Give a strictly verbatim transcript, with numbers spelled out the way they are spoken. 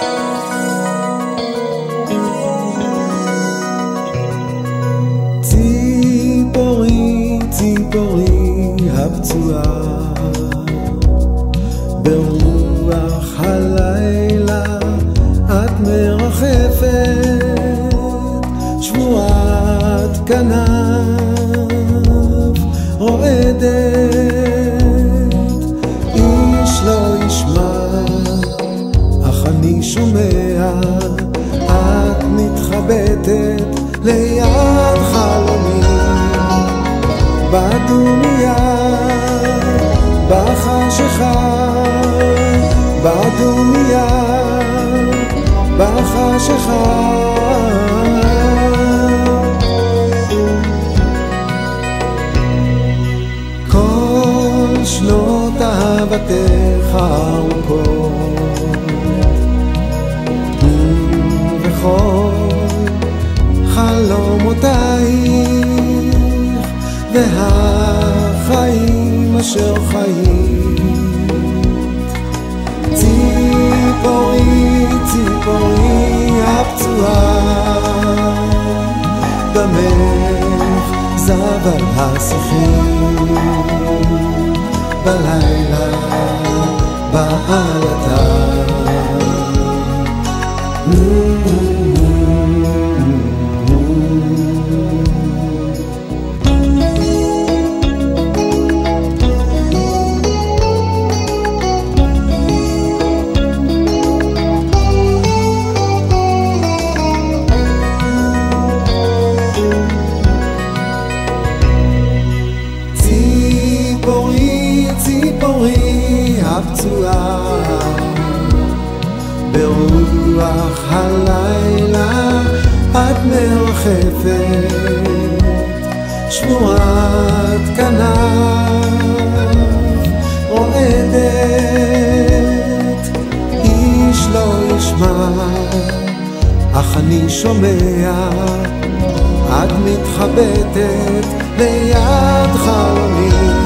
ציפורי, ציפורי הפצועה ברוח הלילה את מרחפת, שבועת כנף רועדת, איש לא ישמע אך אני שומע, את מתחבטת ליד חלומי בדומיה, בחשכה, בדומיה, בחשכה. כל שנות אהבתך ארוכות, וכל חלומותייך והחיים אשר חיית. ציפורי, ציפורי הפצועה, דמך זב על השיחים, בלילה בעלתה. ציפורי, ציפורי הפצועה ברוח הלילה את מרחפת, שבועת כנף רועדת, איש לא ישמע אך אני שומע, את מתחבטת ליד חלומי